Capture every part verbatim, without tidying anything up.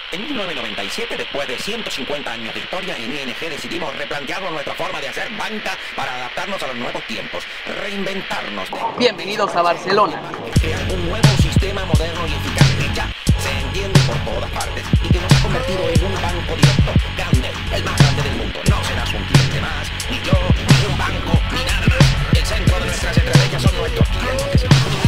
En mil novecientos noventa y siete, después de ciento cincuenta años de historia, en I N G decidimos replantearnos nuestra forma de hacer banca para adaptarnos a los nuevos tiempos, reinventarnos. Bienvenidos a Barcelona. Crear un nuevo sistema moderno y eficaz que ya se entiende por todas partes y que nos ha convertido en un banco directo grande, el más grande del mundo. No serás un cliente más, ni yo, ni un banco, ni nada más. El centro de nuestras estrategias son nuestros clientes.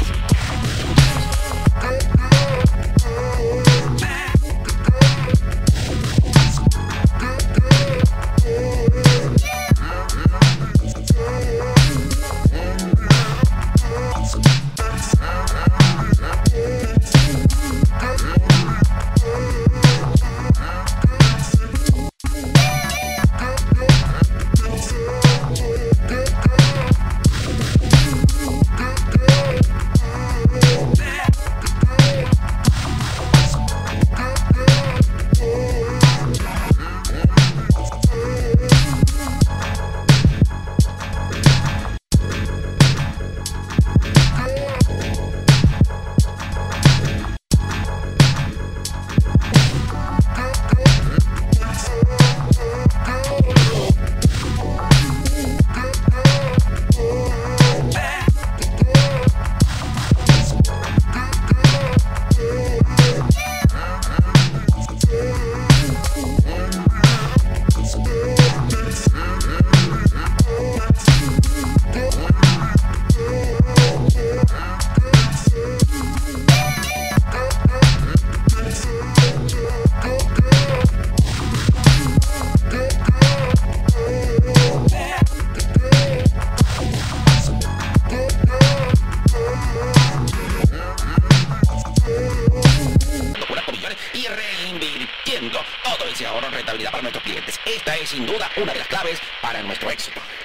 Y reinvirtiendo todo ese ahorro en rentabilidad para nuestros clientes. Esta es sin duda una de las claves para nuestro éxito.